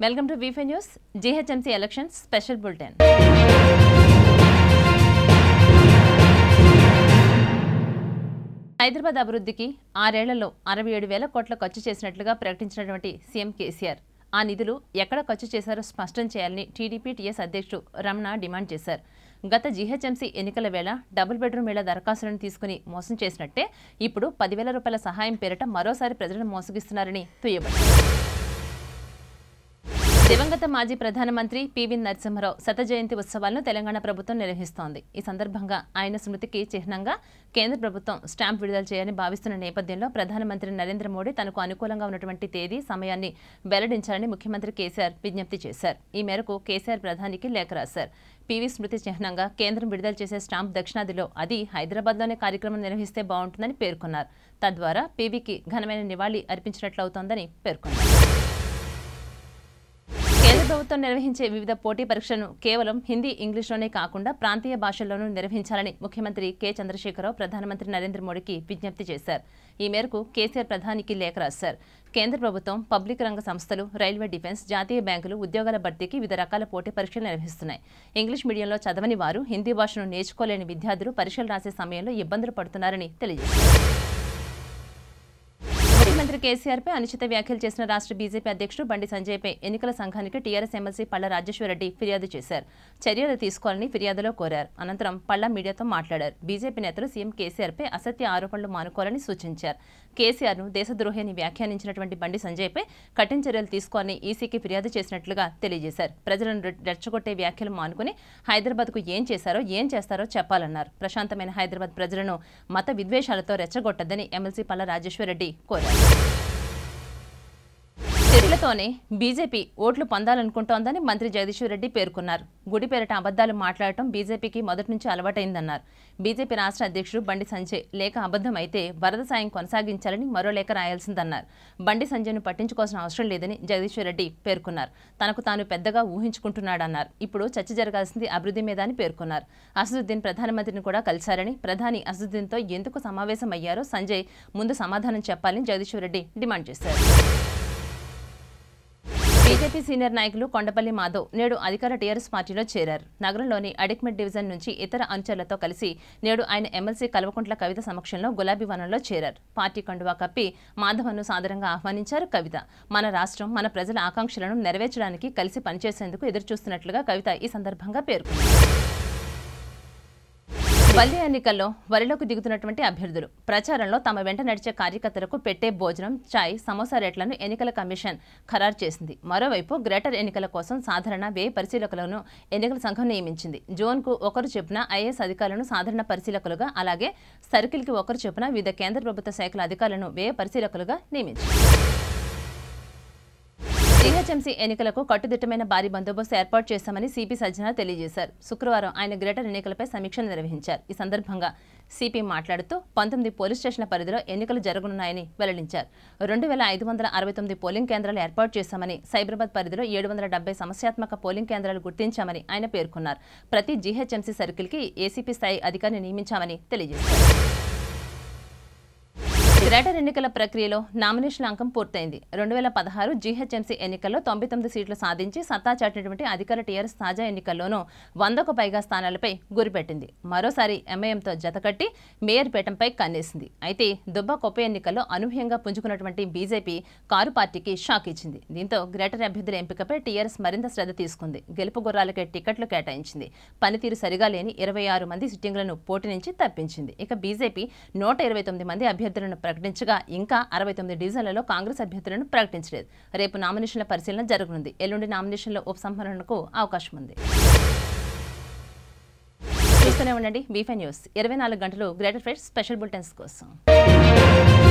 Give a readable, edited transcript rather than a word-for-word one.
Welcome to V5 News, GHMC Elections Special Bulletin. Hyderabad అభివృద్ధికి 6 ఏళ్లలో 67,000 కోట్ల ఖర్చు చేసినట్లుగా ప్రకటించినటువంటి సీఎం కేసీఆర్ ఆ నిధులు ఎక్కడ ఖర్చు చేశారో స్పష్టం చేయాలని టీడీపీ టీఎస్ అధ్యక్షుడు రమణ డిమాండ్ చేశారు. గత జీహెచ్ఎంసీ ఎన్నికల వేళ డబుల్ బెడ్రూమ్ ఇళ్ల దరఖాస్తులను తీసుకుని మోసం చేసినట్టే ఇప్పుడు 10,000 రూపాయల సహాయం పేరిట మరోసారి ప్రజలను మోసగిస్తున్నారని దుయ్యబట్టారు. దివంగత మాజీ ప్రధానమంత్రి పివి నరసింహారావు శత జయంతి ఉత్సవాలను తెలంగాణ ప్రభుత్వం నిర్వహిస్తోంది. ఈ సందర్భంగా ఆయన స్మృతికి చిహ్నంగా కేంద్ర ప్రభుత్వం స్టాంప్ విడుదల చేయాలని భావిస్తున్న నేపథ్యంలో ప్రధానమంత్రి నరేంద్ర మోడీ తనకు అనుకూలంగా ఉన్నటువంటి తేదీ సమయాన్ని వెల్లడించాలని ముఖ్యమంత్రి కేసీఆర్ విజ్ఞప్తి చేశారు. ఈ మేరకు కేసీఆర్ ప్రధానికి లేఖ రాశారు. పివి స్మృతి చిహ్నంగా కేంద్రం విడుదల చేసే స్టాంప్ దక్షిణాదిలో అది హైదరాబాద్లోనే కార్యక్రమం నిర్వహిస్తే బాగుంటుందని పేర్కొన్నారు. తద్వారా పివికి ఘనమైన నివాళి అర్పించినట్లవుతోందని పేర్కొన్నారు. కేంద్ర ప్రభుత్వం నిర్వహించే వివిధ పోటీ పరీక్షలను కేవలం హిందీ, ఇంగ్లీష్లోనే కాకుండా ప్రాంతీయ భాషల్లోనూ నిర్వహించాలని ముఖ్యమంత్రి కె చంద్రశేఖరరావు ప్రధానమంత్రి నరేంద్ర మోడీకి విజ్ఞప్తి చేశారు. ఈ మేరకు కేసీఆర్ ప్రధానికి లేఖ రాశారు. కేంద్ర ప్రభుత్వం పబ్లిక్ రంగ సంస్థలు, రైల్వే, డిఫెన్స్, జాతీయ బ్యాంకులు ఉద్యోగాల భర్తీకి వివిధ రకాల పోటీ పరీక్షలు నిర్వహిస్తున్నాయి. ఇంగ్లీష్ మీడియంలో చదవని వారు హిందీ భాషను నేర్చుకోలేని విద్యార్థులు పరీక్షలు రాసే సమయంలో ఇబ్బందులు పడుతున్నారని తెలియజేశారు. ముఖ్యమంత్రి కేసీఆర్పై అనుచిత వ్యాఖ్యలు చేసిన రాష్ట్ర బీజేపీ అధ్యక్షుడు బండి సంజయ్పై ఎన్నికల సంఘానికి టీఆర్ఎస్ ఎమ్మెల్సీ పళ్ల రాజేశ్వరరెడ్డి ఫిర్యాదు చేశారు. చర్యలు తీసుకోవాలని ఫిర్యాదులో కోరారు. అనంతరం పళ్ల మీడియాతో మాట్లాడారు. బీజేపీ నేతలు సీఎం కేసీఆర్పై అసత్య ఆరోపణలు మానుకోవాలని సూచించారు. కేసీఆర్ను దేశద్రోహి అని వ్యాఖ్యానించినటువంటి బండి సంజయ్పై కఠిన చర్యలు తీసుకోవాలని ఈసీకి ఫిర్యాదు చేసినట్లుగా తెలియజేశారు. ప్రజలను రెచ్చగొట్టే వ్యాఖ్యలు మానుకుని హైదరాబాద్కు ఏం చేస్తారో చెప్పాలన్నారు. ప్రశాంతమైన హైదరాబాద్ ప్రజలను మత విద్వేషాలతో రెచ్చగొట్టద్దని ఎమ్మెల్సీ పళ్ల రాజేశ్వరరెడ్డి కోరారు. చర్యలతోనే బీజేపీ ఓట్లు పొందాలనుకుంటోందని మంత్రి జగదీశ్వర్ రెడ్డి పేర్కొన్నారు. గుడి పేరిట అబద్దాలు మాట్లాడటం బీజేపీకి మొదటి నుంచి అలవాటైందన్నారు. బీజేపీ రాష్ట్ర అధ్యక్షుడు బండి సంజయ్ లేఖ అబద్దం అయితే వరద సాయం కొనసాగించాలని మరో లేఖ రాయాల్సిందన్నారు. బండి సంజయ్ను పట్టించుకోవాల్సిన అవసరం లేదని జగదీశ్వర్ రెడ్డి పేర్కొన్నారు. తనకు తాను పెద్దగా ఊహించుకుంటున్నాడన్నారు. ఇప్పుడు చర్చ జరగాల్సింది అభివృద్ధి మీద అని పేర్కొన్నారు. అసదుద్దీన్ ప్రధానమంత్రిని కూడా కలిశారని, ప్రధాని అసదుద్దీన్తో ఎందుకు సమావేశం అయ్యారో సంజయ్ ముందు సమాధానం చెప్పాలని జగదీశ్వర్ రెడ్డి డిమాండ్ చేశారు. బీజేపీ సీనియర్ నాయకులు కొండపల్లి మాధవ్ నేడు అధికార టీఆర్ఎస్ పార్టీలో చేరారు. నగరంలోని అడిక్మెట్ డివిజన్ నుంచి ఇతర అనుచరులతో కలిసి నేడు ఆయన ఎమ్మెల్సీ కల్వకుంట్ల కవిత సమక్షంలో గులాబీ వనంలో చేరారు. పార్టీ కండువా కప్పి మాధవన్ను సాదరంగా ఆహ్వానించారు కవిత. మన రాష్ట్రం, మన ప్రజల ఆకాంక్షలను నెరవేర్చడానికి కలిసి పనిచేసేందుకు ఎదురుచూస్తున్నట్లుగా కవిత ఈ సందర్భంగా పేర్కొన్నారు. బల్లి ఎన్నికల్లో వరిలోకి దిగుతున్నటువంటి అభ్యర్థులు ప్రచారంలో తమ వెంట నడిచే కార్యకర్తలకు పెట్టే భోజనం, చాయ్, సమోసా రేట్లను ఎన్నికల కమిషన్ ఖరారు చేసింది. మరోవైపు గ్రేటర్ ఎన్నికల కోసం సాధారణ వ్యయ పరిశీలకులను ఎన్నికల సంఘం నియమించింది. జోన్కు ఒకరు చొప్పున ఐఏఎస్ అధికారులను సాధారణ పరిశీలకులుగా, అలాగే సర్కిల్కి ఒకరు చొప్పున వివిధ కేంద్ర ప్రభుత్వ శాఖల అధికారులను వ్యయ పరిశీలకులుగా నియమించింది. జీహెచ్ఎంసీ ఎన్నికలకు కట్టుదిట్టమైన భారీ బందోబస్తు ఏర్పాటు చేశామని సిపి సజ్జనార్ తెలియజేశారు. శుక్రవారం ఆయన గ్రేటర్ ఎన్నికలపై సమీక్ష నిర్వహించారు. ఈ సందర్భంగా సిపి మాట్లాడుతూ 19 పోలీస్ స్టేషన్ల పరిధిలో ఎన్నికలు జరగనున్నాయని వెల్లడించారు. 2,569 పోలింగ్ కేంద్రాలు ఏర్పాటు చేశామని, సైబరాబాద్ పరిధిలో 770 సమస్యాత్మక పోలింగ్ కేంద్రాలు గుర్తించామని ఆయన పేర్కొన్నారు. ప్రతి జీహెచ్ఎంసీ సర్కిల్కి ఏసీపీ స్థాయి అధికారిని నియమించామని తెలియజేశారు. గ్రేటర్ ఎన్నికల ప్రక్రియలో నామినేషన్ల అంకం పూర్తయింది. 2016 జీహెచ్ఎంసీ ఎన్నికల్లో 99 సీట్లు సాధించి సత్తా చాటినటువంటి అధికార టీఆర్ఎస్ తాజా ఎన్నికల్లోనూ 100కు పైగా స్థానాలపై గురిపెట్టింది. మరోసారి ఎంఐఎంతో జతకట్టి మేయర్ పీఠంపై కన్నేసింది. అయితే దుబ్బాక ఉప ఎన్నికల్లో అనూహ్యంగా పుంజుకున్నటువంటి బీజేపీ కారు పార్టీకి షాక్ ఇచ్చింది. దీంతో గ్రేటర్ అభ్యర్థుల ఎంపికపై టీఆర్ఎస్ మరింత శ్రద్ధ తీసుకుంది. గెలుపు గుర్రాలకే టికెట్లు కేటాయించింది. పనితీరు సరిగా లేని 26 మంది సిట్టింగ్లను పోటీ నుంచి తప్పించింది. ఇక బీజేపీ 129 మంది అభ్యర్థులను ప్రకటించగా ఇంకా 69 డివిజన్లలో కాంగ్రెస్ అభ్యర్థులను ప్రకటించలేదు. రేపు నామినేషన్ల పరిశీలన జరగనుంది. ఎల్లుండి నామినేషన్ల ఉపసంహరణకు అవకాశం ఉంది. చూస్తూనే ఉండండి V5 న్యూస్. 24 గంటలు గ్రేటర్ ఫైట్ స్పెషల్ బులెటిన్స్ కోసం.